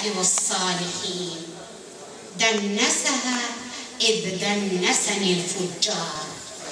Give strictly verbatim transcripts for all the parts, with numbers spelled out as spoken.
الأنبياء والصالحين، دنسها إذ دنسني الفجار.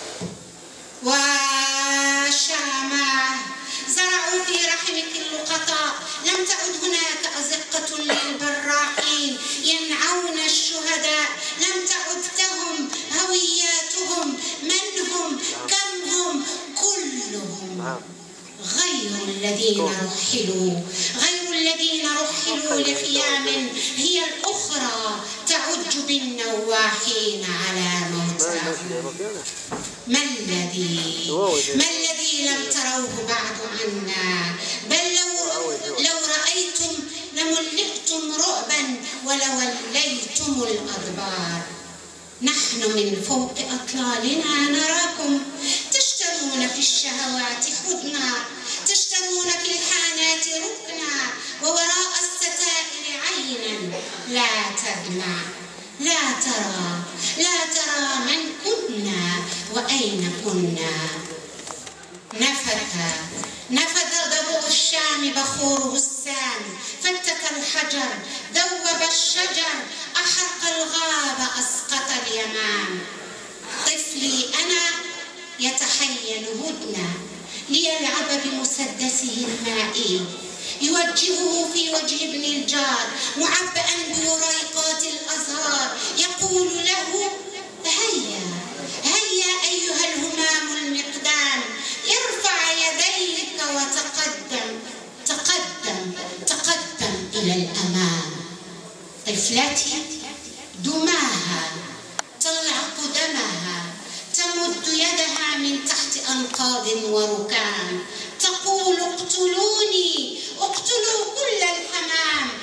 وشاماه زرعوا في رحمك اللقطاء، لم تعد هناك أزقة للبراحين ينعون الشهداء، لم تعد لهم هوياتهم، من هم، كم هم، كلهم غير الذين رحلوا، غير الذين رحلوا لخيام هي الأخرى تعج بالنواحين على موتاهم. ما الذي ما الذي لم تروه بعد عنا؟ بل لو لو رأيتم لملئتم رعبا ولوليتم الأدبار. نحن من فوق أطلالنا نراكم تشترون في الشهوات خدنا، تشترون في الحانات ركنا، ووراء الستائر عينا لا تدمع، لا ترى لا ترى من كنا وأين كنا. نفث نفث ضبع الشام بخوره السام، فتك الحجر ذوب الشجر، أحرق الغاب أسقط اليمام. طفلي أنا يتحين هدنة ليلعب بمسدسه المائي، يوجهه في وجه ابن الجار معبئا بوريقات الأزهار، يقول له هيا هيا أيها الهمام المقدام، ارفع يديك وتقدم تقدم تقدم إلى الأمام. طفلتي دماها تلعق دمها، تمد يدها من تحت أنقاض وركام، تقول اقتلوني اقتلوا كل الحمام،